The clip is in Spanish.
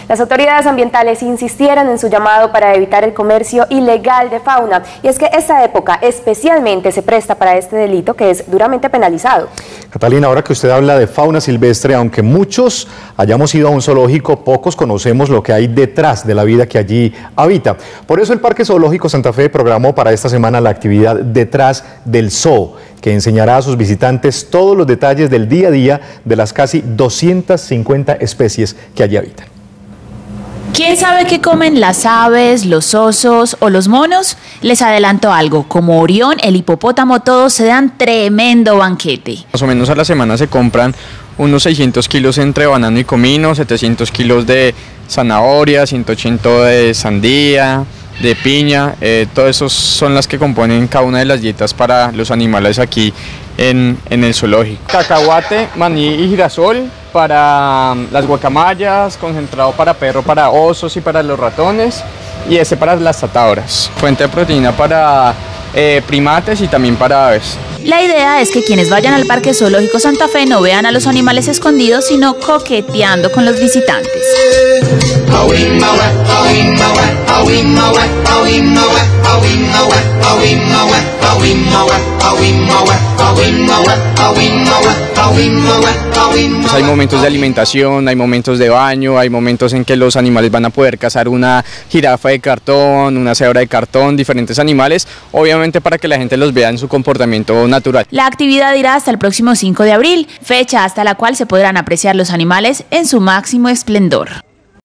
Las autoridades ambientales insistieron en su llamado para evitar el comercio ilegal de fauna, y es que esta época especialmente se presta para este delito que es duramente penalizado. Catalina, ahora que usted habla de fauna silvestre, aunque muchos hayamos ido a un zoológico, pocos conocemos lo que hay detrás de la vida que allí habita. Por eso el Parque Zoológico Santa Fe programó para esta semana la actividad Detrás del Zoo, que enseñará a sus visitantes todos los detalles del día a día de las casi 250 especies que allí habitan. ¿Quién sabe qué comen las aves, los osos o los monos? Les adelanto algo, como Orión, el hipopótamo, todos se dan tremendo banquete. Más o menos a la semana se compran unos 600 kilos entre banano y comino, 700 kilos de zanahoria, 180 de sandía, de piña, todos esos son las que componen cada una de las dietas para los animales aquí en el zoológico. Cacahuate, maní y girasol para las guacamayas, concentrado para perro, para osos y para los ratones, y ese para las tatadoras. Fuente de proteína para primates y también para aves. La idea es que quienes vayan al Parque Zoológico Santa Fe no vean a los animales escondidos, sino coqueteando con los visitantes. Hay momentos de alimentación, hay momentos de baño, hay momentos en que los animales van a poder cazar una jirafa de cartón, una cebra de cartón, diferentes animales, obviamente para que la gente los vea en su comportamiento natural. La actividad irá hasta el próximo 5 de abril, fecha hasta la cual se podrán apreciar los animales en su máximo esplendor.